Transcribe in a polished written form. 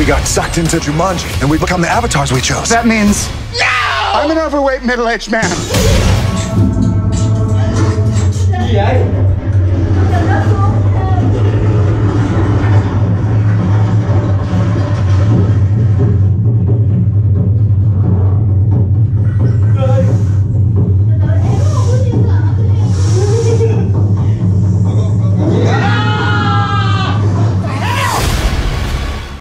got sucked into Jumanji, and we become the avatars we chose. That means... No! I'm an overweight middle-aged man.